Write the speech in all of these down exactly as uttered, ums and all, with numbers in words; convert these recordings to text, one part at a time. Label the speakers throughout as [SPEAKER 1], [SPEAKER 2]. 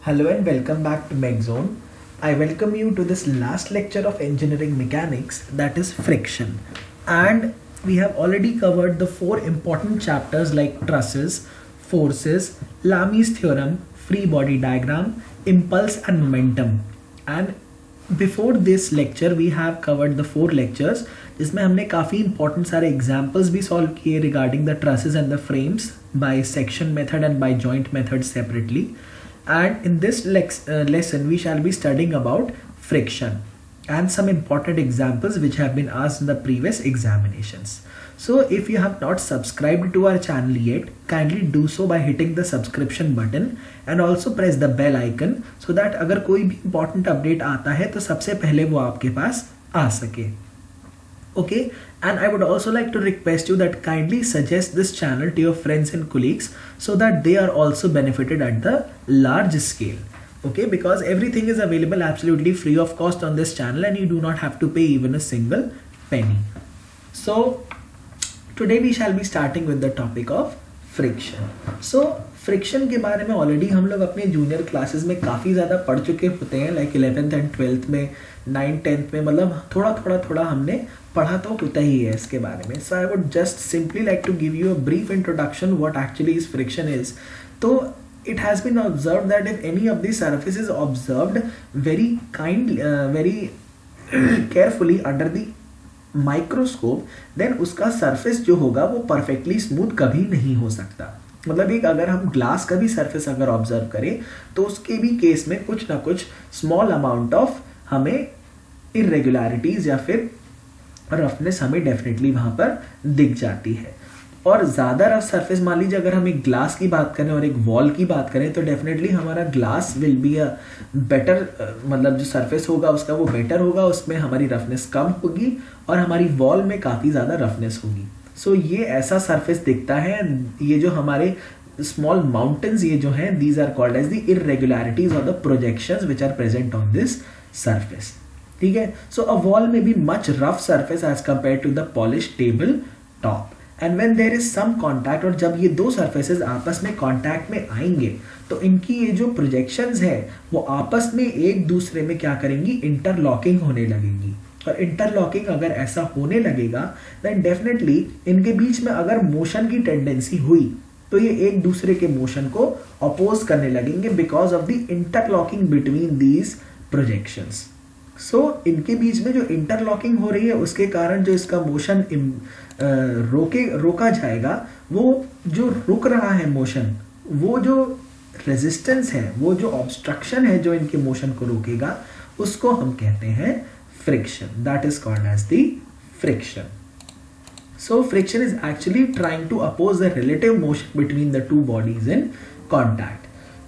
[SPEAKER 1] Hello and welcome back to MechZone. I welcome you to this last lecture of engineering mechanics, that is friction. And we have already covered the four important chapters like trusses, forces, Lami's theorem, free body diagram, impulse and momentum. And before this lecture we have covered the four lectures जिसमें हमने काफ़ी important सारे examples भी solve किए regarding the trusses and the frames by section method and by joint method separately. And in this lex uh, lesson we shall be studying about friction and some important examples which have been asked in the previous examinations. So if you have not subscribed to our channel yet, kindly do so by hitting the subscription button and also press the bell icon so that अगर कोई भी important update आता है तो सबसे पहले वो आपके पास आ सके. Okay, and I would also like to request you that kindly suggest this channel to your friends and colleagues so that they are also benefited at the large scale. Okay, because everything is available absolutely free of cost on this channel and you do not have to pay even a single penny. So today we shall be starting with the topic of friction. So friction के बारे में already हम लोग अपने junior classes में काफ़ी ज़्यादा पढ़ चुके होते हैं, लाइक इलेवेंथ एंड ट्वेल्थ में, नाइन टेंथ में, मतलब थोड़ा थोड़ा थोड़ा हमने पढ़ा तो होता ही है इसके बारे में. So I would just simply like to give you a brief introduction what actually is friction is. तो it has been observed that if any of the surface is observed very kind uh, very carefully under the microscope, then उसका surface जो होगा वो perfectly smooth कभी नहीं हो सकता. मतलब एक अगर हम ग्लास का भी सरफेस अगर ऑब्जर्व करें तो उसके भी केस में कुछ ना कुछ स्मॉल अमाउंट ऑफ हमें इरेगुलरिटीज या फिर रफनेस हमें डेफिनेटली वहां पर दिख जाती है. और ज़्यादा रफ सरफेस, मान लीजिए अगर हम एक ग्लास की बात करें और एक वॉल की बात करें तो डेफिनेटली हमारा glass will be a better, मतलब जो सरफेस होगा उसका वो बेटर होगा, उसमें हमारी रफनेस कम होगी और हमारी वॉल में काफ़ी ज़्यादा रफनेस होगी. सो so, ये ऐसा सरफेस दिखता है. ये जो हमारे स्मॉल माउंटेन्स ये जो हैं, these are called as the irregularities और the projections which are present on this surface. ठीक है. सो अ वॉल में be much rough surface as compare to the polish table top. And when there is some contact, और जब ये दो surfaces आपस में कॉन्टैक्ट में आएंगे तो इनकी ये जो प्रोजेक्शंस है वो आपस में एक दूसरे में क्या करेंगी, इंटरलॉकिंग होने लगेंगी. और इंटरलॉकिंग अगर ऐसा होने लगेगा देन डेफिनेटली इनके बीच में अगर मोशन की टेंडेंसी हुई तो ये एक दूसरे के मोशन को अपोज करने लगेंगे because of the interlocking between these projections. So इनके बीच में जो इंटरलॉकिंग हो रही है उसके कारण जो इसका मोशन रोके रोका जाएगा, वो जो रुक रहा है मोशन, वो जो रेजिस्टेंस है, वो जो ऑब्स्ट्रक्शन है जो इनके मोशन को रोकेगा, उसको हम कहते हैं friction. That is called as the friction. So friction is actually trying to oppose the relative motion between the two bodies in contact.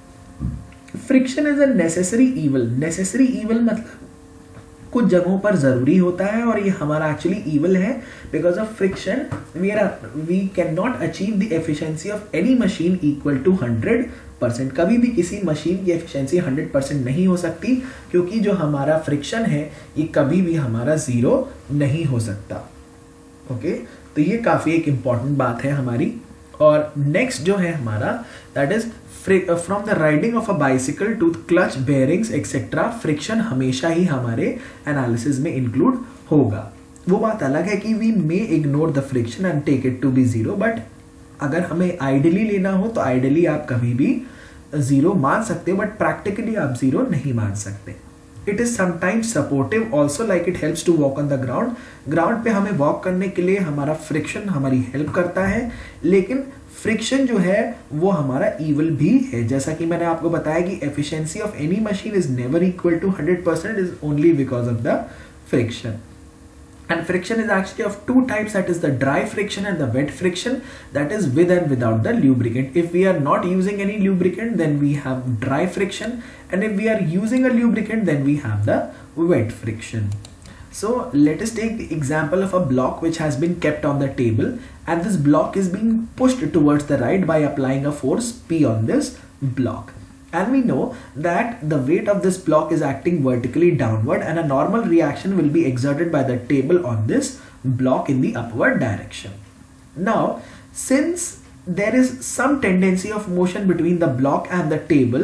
[SPEAKER 1] Friction is a necessary evil. Necessary evil मतलब कुछ जगहों पर जरूरी होता है और ये हमारा एक्चुअली evil है. Because of friction we are we cannot achieve the efficiency of any machine equal to hundred percent. कभी भी किसी मशीन की एफिशिएंसी हंड्रेड परसेंट नहीं हो सकती क्योंकि जो हमारा फ्रिक्शन है ये कभी भी हमारा जीरो नहीं हो सकता. ओके, तो ये काफी एक इंपॉर्टेंट बात है हमारी. और नेक्स्ट जो है हमारा that is from the riding of a bicycle to clutch bearings etcetera, friction हमेशा ही हमारे एनालिसिस में इंक्लूड होगा. वो बात अलग है कि we may ignore the friction and take it to be zero, but अगर हमें आइडियली लेना हो तो आइडियली आप कभी भी जीरो मान सकते हो, बट प्रैक्टिकली आप जीरो नहीं मान सकते. It is sometimes supportive also, like it helps to walk on the ground. Ground पे हमें वॉक करने के लिए हमारा फ्रिक्शन हमारी हेल्प करता है, लेकिन फ्रिक्शन जो है वो हमारा ईवल भी है. जैसा कि मैंने आपको बताया कि efficiency of any machine is never equal to hundred percent, is only because of the friction. And friction is actually of two types, that is the dry friction and the wet friction, that is with and without the lubricant. If we are not using any lubricant then we have dry friction, and if we are using a lubricant then we have the wet friction. So let us take the example of a block which has been kept on the table, and this block is being pushed towards the right by applying a force P on this block. And we know that the weight of this block is acting vertically downward and a normal reaction will be exerted by the table on this block in the upward direction. Now, since there is some tendency of motion between the block and the table,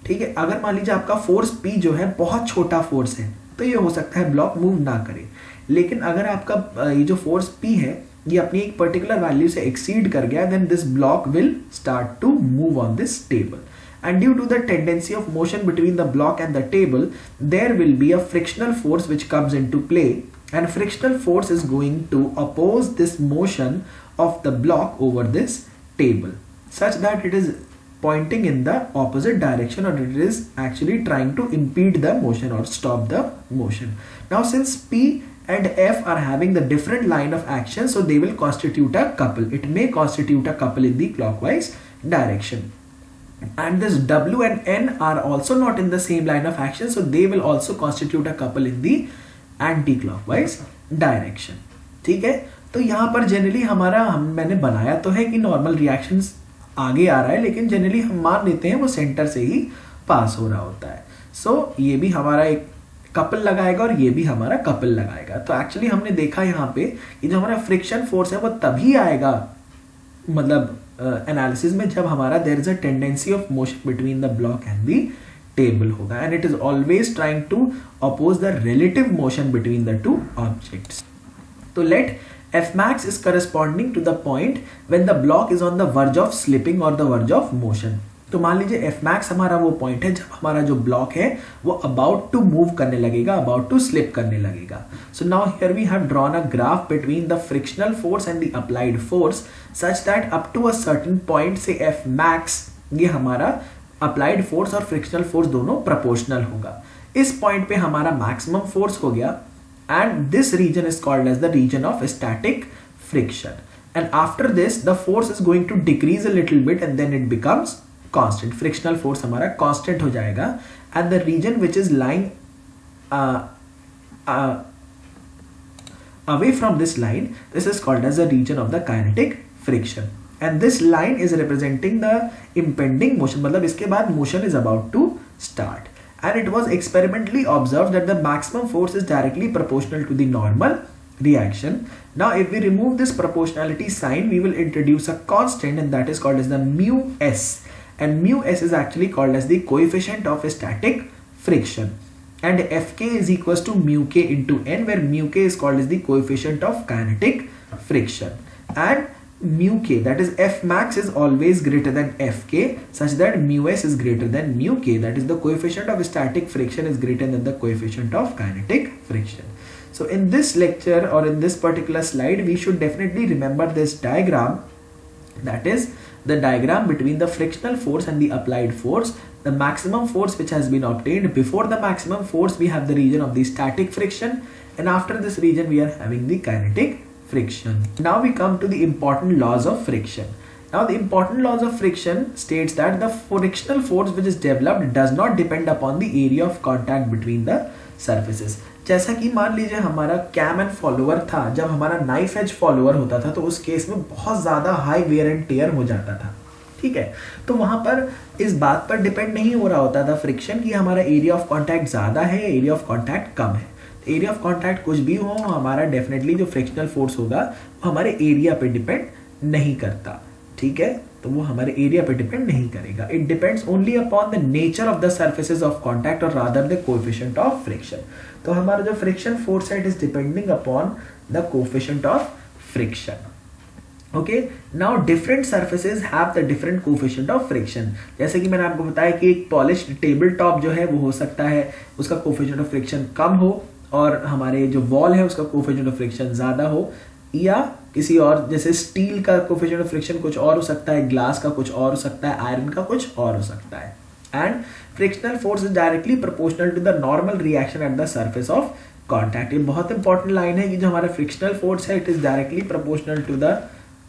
[SPEAKER 1] ठीक है। अगर मान लीजिए आपका force P जो है बहुत छोटा फोर्स है तो ये हो सकता है ब्लॉक मूव ना करे, लेकिन अगर आपका ये जो फोर्स P है ये अपनी एक पर्टिकुलर वैल्यू से एक्सीड कर गया, then this block will start to move on this table, and due to the tendency of motion between the block and the table, there will be a frictional force which comes into play, and frictional force is going to oppose this motion of the block over this table such that it is pointing in the opposite direction, or it is actually trying to impede the motion or stop the motion. Now since P and F are having the different line of action, so they will constitute a couple. It may constitute a couple in the clockwise direction. And this W and N are also not in the same line of action, so they will also constitute a couple in the anti-clockwise direction. ठीक है, तो यहाँ पर generally हमारा हम मैंने बनाया तो है कि नॉर्मल रिएक्शंस आगे आ रहा है, लेकिन जनरली हम मान लेते हैं वो सेंटर से ही पास हो रहा होता है. सो so, ये भी हमारा एक कपल लगाएगा और ये भी हमारा कपल लगाएगा. तो एक्चुअली हमने देखा यहाँ पे कि जो हमारा फ्रिक्शन फोर्स है वो तभी आएगा मतलब एनालिसिस uh, में जब हमारा there is a tendency of motion between the block and the table होगा, and it is always trying to oppose the relative motion between the two objects. तो let F max is corresponding to the point when the block is on the verge of slipping or the verge of motion. तो मान लीजिए F max हमारा वो point है जब हमारा जो ब्लॉक है वो about to move करने लगेगा, about to slip करने लगेगा. So now here we have drawn a graph between the frictional force and the applied force such that up to a certain point say F max ये हमारा applied force और frictional force दोनों proportional होगा. इस point पे हमारा maximum force हो गया, and this region is called as the region of static friction. And after this the force is going to decrease a little bit and then it becomes constant. Frictional force हमारा constant हो जाएगा, and the region which is lying uh, uh, away from this line, this is called as the region of the kinetic friction. And this line is representing the impending motion, मतलब इसके बाद motion is about to start. And it was experimentally observed that the maximum force is directly proportional to the normal reaction. Now if we remove this proportionality sign, we will introduce a constant, and that is called as the mu s, and mu s is actually called as the coefficient of static friction, and Fk is equals to mu k into n, where mu k is called as the coefficient of kinetic friction, and mu k, that is F max, is always greater than Fk such that mu s is greater than mu k, that is the coefficient of static friction is greater than the coefficient of kinetic friction. So in this lecture or in this particular slide we should definitely remember this diagram, that is the diagram between the frictional force and the applied force. The maximum force which has been obtained, before the maximum force we have the region of the static friction, and after this region we are having the kinetic friction. Now we come to the important laws of friction. Now the important laws of friction states that the frictional force which is developed does not depend upon the area of contact between the surfaces. जैसा कि मान लीजिए हमारा cam and follower था, जब हमारा knife edge follower होता था तो उस केस में बहुत ज़्यादा हाई वेयर एंड टेयर हो जाता था. ठीक है, तो वहाँ पर इस बात पर डिपेंड नहीं हो रहा होता था फ्रिक्शन कि हमारा एरिया ऑफ कॉन्टैक्ट ज़्यादा है या एरिया ऑफ कॉन्टैक्ट कम है. एरिया ऑफ कॉन्टैक्ट कुछ भी हो, हमारा डेफिनेटली जो फ्रिक्शनल फोर्स होगा वो हमारे एरिया पे डिपेंड नहीं करता. ठीक है, तो वो हमारे एरिया पे डिपेंड नहीं करेगा. It depends only upon the nature of the surfaces of contact और rather the coefficient of friction. तो हमारा जो फ्रिक्शन फोर्स है it is depending upon the coefficient of friction. Okay, now different surfaces have the different coefficient of friction. जैसे कि मैंने आपको बताया कि एक पॉलिश्ड टेबल टॉप जो है वो हो सकता है उसका कोएफिशिएंट ऑफ फ्रिक्शन कम हो, और हमारे जो वॉल है उसका कोएफिशिएंट ऑफ फ्रिक्शन ज़्यादा हो, या किसी और जैसे स्टील का कोएफिशिएंट ऑफ फ्रिक्शन कुछ और हो सकता है, ग्लास का कुछ और हो सकता है, आयरन का कुछ और हो सकता है. And frictional force is directly proportional to the normal reaction at the surface of contact. ये बहुत इंपॉर्टेंट लाइन है कि जो हमारा फ्रिक्शनल फोर्स है it is directly proportional to the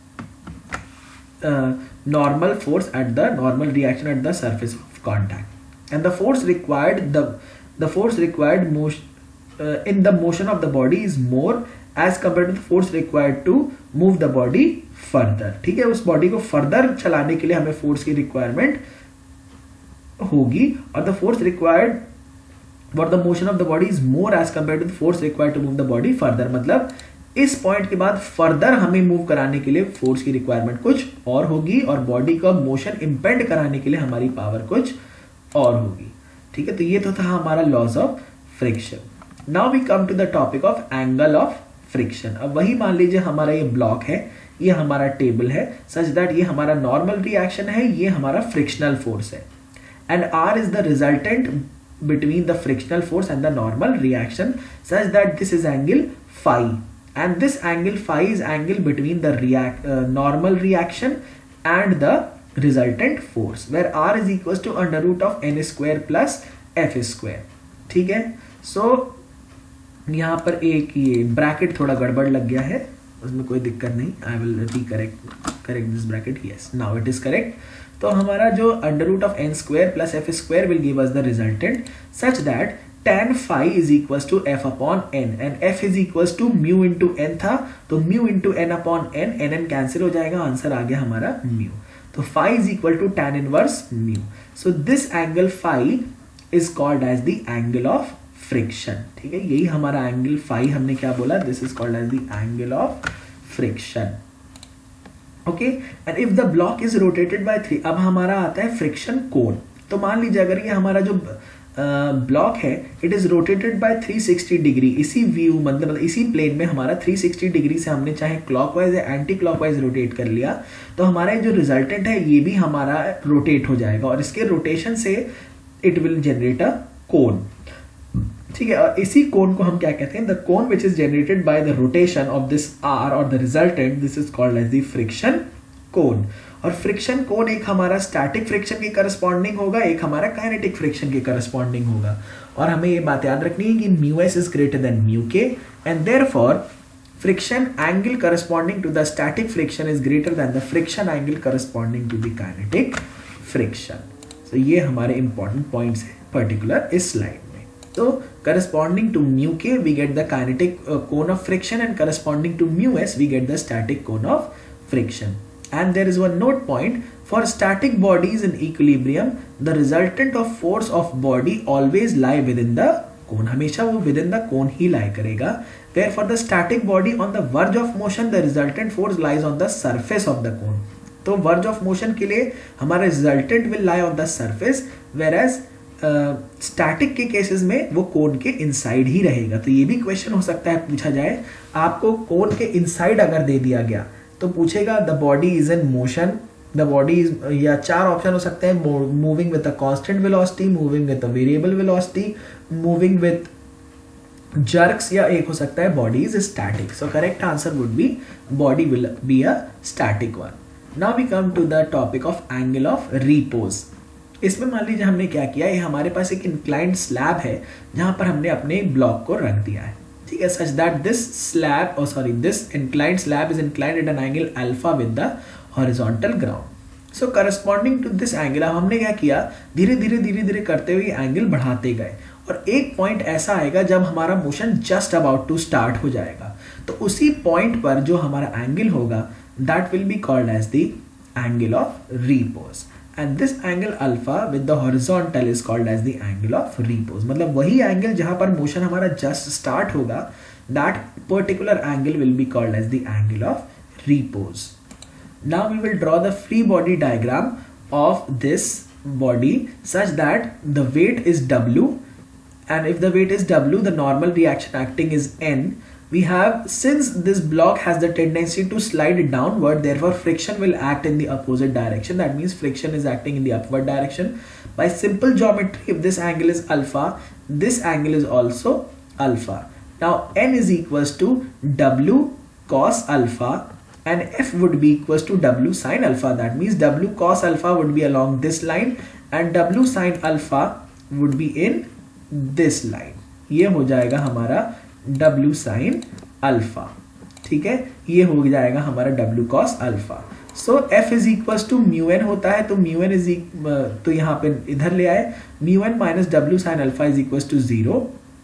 [SPEAKER 1] normal force at the normal reaction at the surface of contact. And the force required the the force required most Uh, in the motion of the body is more as compared to the force required to move the body further. ठीक है, उस body को further चलाने के लिए हमें force की requirement होगी, और the force required for the motion of the body is more as compare to the force required to move the body further. मतलब इस पॉइंट के बाद फर्दर हमें मूव कराने के लिए फोर्स की रिक्वायरमेंट कुछ और होगी, और बॉडी का मोशन इंपेंड कराने के लिए हमारी पावर कुछ और होगी, ठीक है। तो ये तो था हमारा laws of friction. Now we come to the topic of angle of friction. अब वही मान लीजिए हमारा ये ब्लॉक है, ये हमारा टेबल है, सच दैट ये हमारा नॉर्मल रिएक्शन है, ये हमारा फ्रिक्शनल फोर्स है, and R is the resultant between the frictional force and the normal reaction, such that this is angle phi, and this angle phi is angle between the react uh, normal reaction and the resultant force, where r is equals to under root of n square plus f square, ठीक है। सो so, यहाँ पर एक ये bracket थोड़ा गड़बड़ लग गया है, उसमें कोई दिक्कत नहीं, I will recorrect correct this bracket, yes now it is correct. तो हमारा जो under root of N square plus F square will give us the resultant such that tan phi is equals to f upon n and f is equals to mu into n था, तो mu into n upon n, n n cancel हो जाएगा, answer आ गया हमारा mu. तो phi is equal to tan inverse mu. So this angle phi is called as the angle of friction, ठीक है। यही हमारा एंगल phi हमने क्या बोला, this is called as the angle of friction, okay. And if the block is rotated by three, अब हमारा आता है फ्रिक्शन कोण। तो मान लीजिए अगर ये हमारा जो ब्लॉक uh, है, it is rotated by three sixty degree, इसी व्यू मतलब इसी प्लेन में हमारा थ्री सिक्सटी डिग्री से हमने चाहे क्लॉकवाइज या एंटी क्लॉकवाइज रोटेट कर लिया, तो हमारा जो रिजल्टेंट है ये भी हमारा रोटेट हो जाएगा, और इसके रोटेशन से इट विल जनरेट अ कोण, ठीक है। और इसी कोण को हम क्या कहते हैं, द कोण which is generated by the rotation of this R और the resultant, this is called as the friction कोण। और फ्रिक्शन कोण एक हमारा स्टैटिक फ्रिक्शन के करस्पॉन्डिंग होगा, एक हमारा काइनेटिक फ्रिक्शन के करस्पॉन्डिंग होगा, और हमें ये बात याद रखनी है कि mu S is greater than mu K, and therefore friction angle corresponding to the static friction is greater than the friction angle corresponding to the kinetic friction. तो ये हमारे इंपॉर्टेंट पॉइंट्स है पर्टिकुलर इस स्लाइड में। तो corresponding to mu k we get the kinetic uh, cone of friction, and corresponding to mu s we get the static cone of friction. And there is one note point, for static bodies in equilibrium the resultant of force of body always lie within the cone, हमेशा वो within the cone he lie करेगा, where for the static body on the verge of motion the resultant force lies on the surface of the cone। तो verge of motion के लिए हमारा resultant will lie on the surface, whereas static uh, के cases में वो कोन के inside he रहेगा। तो ये भी क्वेश्चन हो सकता है पूछा जाए, आपको कोन के इनसाइड अगर दे दिया गया तो पूछेगा the body is in motion, the body is, या चार ऑप्शन हो सकते हैं, moving with a constant velocity, moving with a variable velocity, moving with jerks, या एक हो सकता है body is static. So correct answer would be body will be a static one. Now we come to the topic of angle of repose. इसमें मान लीजिए हमने क्या किया, ये हमारे पास एक इंक्लाइंड स्लैब है जहां पर हमने अपने ब्लॉक को रख दिया है, ठीक है, सच दैट दिस स्लैब और sorry this inclined slab is inclined at an angle alpha with the horizontal ground. So corresponding to this angle अब हमने क्या किया, धीरे धीरे धीरे धीरे करते हुए एंगल बढ़ाते गए, और एक पॉइंट ऐसा आएगा जब हमारा motion just about to start हो जाएगा, तो उसी पॉइंट पर जो हमारा एंगल होगा that will be called as the angle of repose, and this angle alpha with the horizontal is called as the angle of repose। मतलब वही एंगल जहां पर मोशन हमारा जस्ट स्टार्ट होगा, that particular angle will be called as the angle of repose। Now we will draw the free body diagram of this body such that the weight is W, and if the weight is W, the normal reaction acting is N। We have, since this block has the tendency to slide downward, therefore friction will act in the opposite direction, that means friction is acting in the upward direction। By simple geometry, if this angle is alpha, this angle is also alpha। Now N is equals to W cos alpha, and F would be equals to W sin alpha, that means W cos alpha would be along this line and W sin alpha would be in this line। ये हो जाएगा हमारा W sin alpha, ठीक है, ये हो जाएगा हमारा W cos alpha. So F is equals to mu N होता है, तो म्यू एन इज तो यहाँ पे इधर ले आए, mu N minus W sine alpha is equals to zero,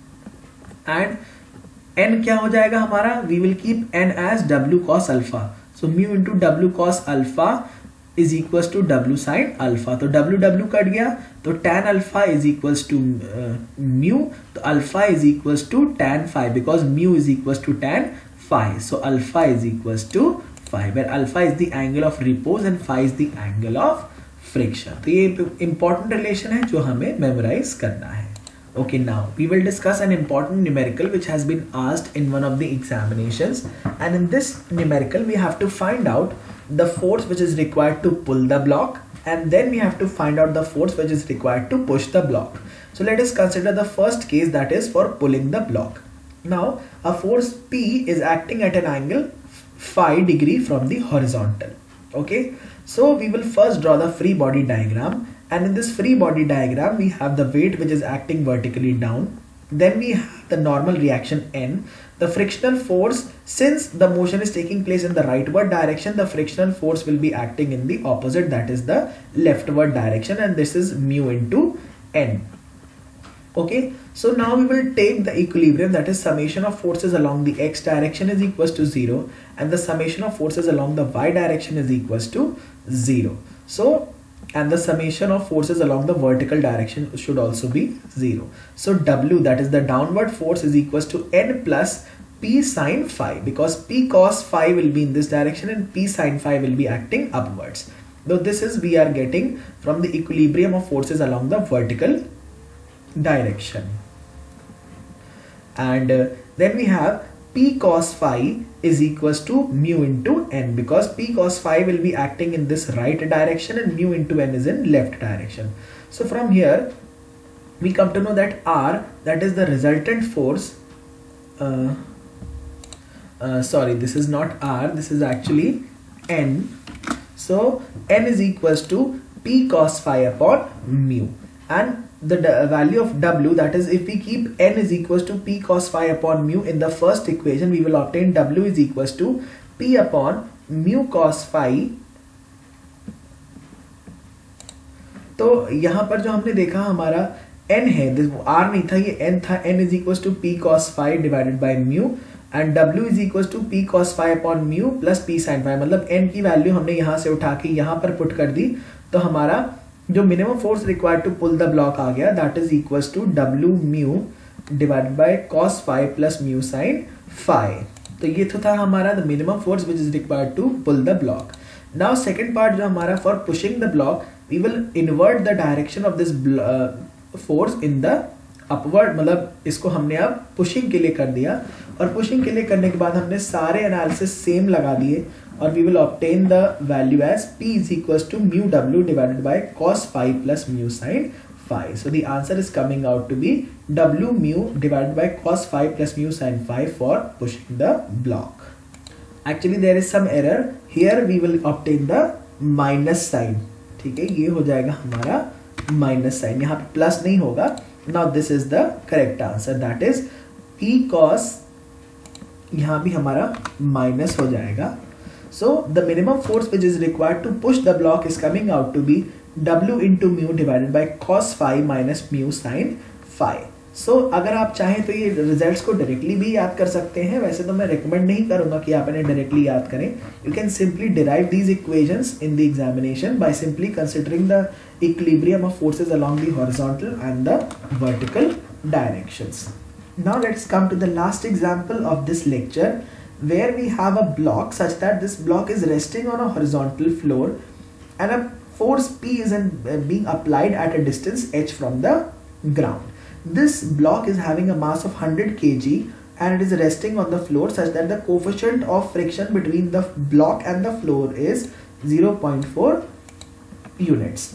[SPEAKER 1] and n क्या हो जाएगा हमारा, we will keep n as W cos alpha, so mu into W cos alpha is equals to W sine alpha, तो W W cut गया, तो tan alpha is equals to mu, तो alpha is equals to tan phi, because mu is equals to tan phi, so alpha is equals to phi, where alpha is the angle of repose and phi is the angle of friction. तो ये important relation है जो हमें memorise करना है। Okay, now we will discuss an important numerical which has been asked in one of the examinations, and in this numerical we have to find out the force which is required to pull the block, and then we have to find out the force which is required to push the block. So let us consider the first case, that is for pulling the block. Now a force P is acting at an angle phi degree from the horizontal. Okay, so we will first draw the free body diagram. And in this free body diagram, we have the weight which is acting vertically down. Then we have the normal reaction N. The frictional force, since the motion is taking place in the rightward direction, the frictional force will be acting in the opposite, that is the leftward direction, and this is mu into N. Okay, so now we will take the equilibrium, that is summation of forces along the x direction is equals to zero, and the summation of forces along the y direction is equals to zero. So and the summation of forces along the vertical direction should also be zero. So W, that is the downward force, is equals to N plus P sine phi, because P cos phi will be in this direction and P sine phi will be acting upwards. Though this is we are getting from the equilibrium of forces along the vertical direction. And uh, then we have P cos phi is equals to mu into N, because P cos phi will be acting in this right direction and mu into N is in left direction. So from here we come to know that R, that is the resultant force, uh, uh, sorry, this is not R, this is actually N. So N is equals to P cos phi upon mu, and the value of W, that is if we keep N is equals to P cos phi upon mu in the first equation, we will obtain W is equals to P upon mu cos phi. तो यहाँ पर जो हमने देखा हमारा N है, R नहीं था, ये N था, N is equals to P cos phi divided by mu, and W is equals to P cos phi upon mu plus P sin phi, मतलब N की वैल्यू हमने यहाँ से उठा के यहाँ पर पुट कर दी, तो हमारा जो minimum force required to pull the block आ गया, that is equals to W mu divided by cos phi plus mu sin phi. तो ये तो था हमारा the minimum force which is required to pull the block. Now second part जो हमारा for pushing the block, we will invert the direction of this force in the upward, मतलब इसको हमने अब पुशिंग के लिए कर दिया, और पुशिंग के लिए करने के बाद हमने सारे एनालिसिस सेम लगा दिए, और we will obtain the value as P is equals to mu W divided by cos phi plus mu sin phi. So the answer is coming out to be W mu divided by cos phi plus mu sin phi for pushing the block. Actually there is some error here, we will obtain the minus sign. ठीक है, ये हो जाएगा हमारा minus sign, यहाँ पे plus नहीं होगा. Now this is the correct answer, that is P cos, यहाँ भी हमारा minus हो जाएगा. So the minimum force which is required to push the block is coming out to be W into mu divided by cos phi minus mu sin phi. So अगर आप चाहें तो ये रिजल्ट्स को डायरेक्टली भी याद कर सकते हैं, वैसे तो मैं रिकमेंड नहीं करूंगा कि आप इन्हें डायरेक्टली याद करें. You can simply derive these equations in the examination by simply considering the equilibrium of forces along the horizontal and the vertical directions. Now let's come to the last example of this lecture, where we have a block such that this block is resting on a horizontal floor and a force P is in, uh, being applied at a distance h from the ground. This block is having a mass of one hundred kilograms and it is resting on the floor such that the coefficient of friction between the block and the floor is zero point four units.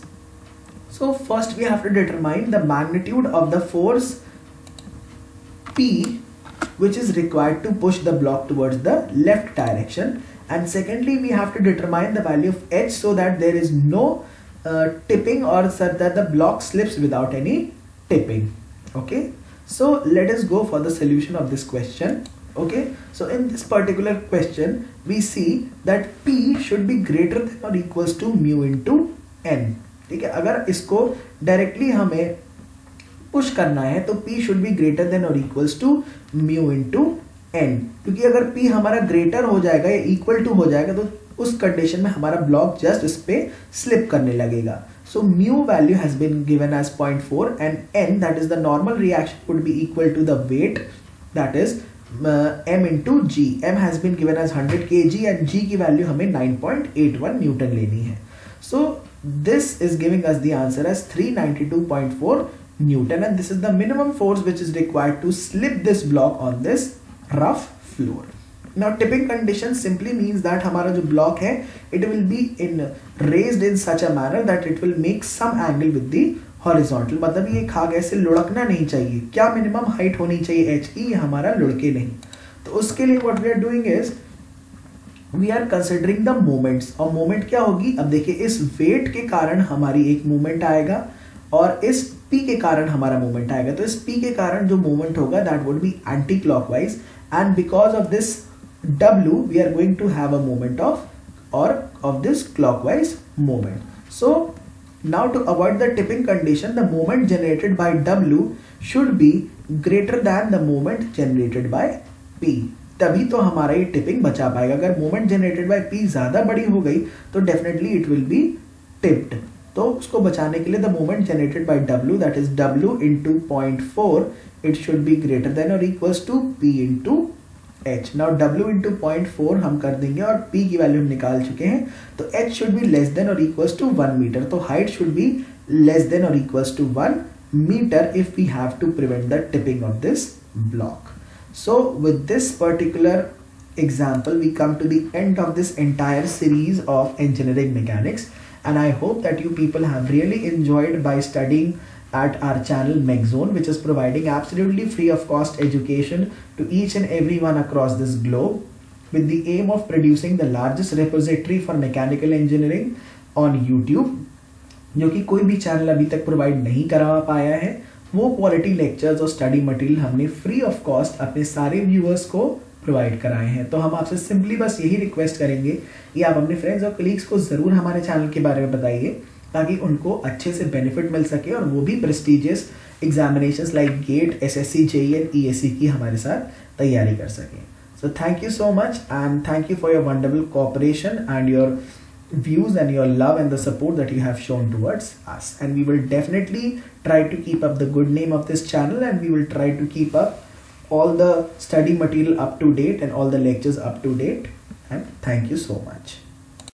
[SPEAKER 1] So first we have to determine the magnitude of the force P which is required to push the block towards the left direction, and secondly we have to determine the value of h so that there is no uh, tipping, or such that the block slips without any tipping. Okay, so let us go for the solution of this question. Okay, so in this particular question we see that P should be greater than or equals to mu into N. ठीक है, अगर इसको directly हमें push करना है तो P should be greater than or equals to mu into N, क्योंकि अगर P हमारा ग्रेटर हो जाएगा या इक्वल टू हो जाएगा तो उस कंडीशन में हमारा ब्लॉक जस्ट इस पे स्लिप करने लगेगा. So mu value has been given as zero point four and N, that is the normal reaction, would be equal to the weight, that is uh, M into G. M has been given as one hundred kilograms and G की value हमें nine point eight one newton लेनी है. So this is giving us the answer as three ninety-two point four Newton, and this is the minimum force which is required to slip this block on this rough floor. Now tipping condition simply means that हमारा जो block है, it will be in raised in such a manner that it will make some angle with the horizontal. मतलब ये खाग ऐसे लुढ़कना नहीं चाहिए. क्या minimum height होनी चाहिए h की, हमारा लुढ़के नहीं. तो उसके लिए what we are doing is we are considering the moments. और moment क्या होगी, अब देखिए इस weight के कारण हमारी एक movement आएगा और इस P के कारण हमारा movement आएगा. तो इस P के कारण जो movement होगा that would be anti clockwise, and because of this W we are going to have a moment of or of this clockwise moment. So now to avoid the tipping condition, the moment generated by W should be greater than the moment generated by P. तभी तो हमारा ये tipping बचा पाएगा. अगर moment generated by P ज़्यादा बड़ी हो गई तो definitely it will be tipped. तो उसको बचाने के लिए the moment generated by W, that is W into zero point four, it should be greater than or equals to P into H. Now W into zero point four हम कर देंगे और P की वैल्यू हम निकाल चुके हैं. तो H should be less than or equals to one meter. तो height should be less than or equals to one meter if we have to prevent the tipping of this block. So with this particular example we come to the end of this entire series of engineering mechanics, and I hope that you people have really enjoyed by studying at our channel MechZone, which is providing absolutely free of cost education to each and everyone across this globe, with the aim of producing the largest repository for mechanical engineering on YouTube, जो कि कोई भी channel अभी तक provide नहीं करा पाया है. वो क्वालिटी लेक्चर्स और स्टडी मटेरियल हमने फ्री ऑफ कॉस्ट अपने सारे व्यूअर्स को प्रोवाइड कराए हैं. तो हम आपसे सिंपली बस यही रिक्वेस्ट करेंगे कि आप अपने फ्रेंड्स और कलीग्स को ज़रूर हमारे चैनल के बारे में बताइए, ताकि उनको अच्छे से बेनिफिट मिल सके और वो भी prestigious examinations like GATE, SSC, JEE and ESC की हमारे साथ तैयारी कर सकें. So thank you so much and thank you for your wonderful cooperation and your views and your love and the support that you have shown towards us, and we will definitely try to keep up the good name of this channel, and we will try to keep up all the study material up to date and all the lectures up to date. And thank you so much.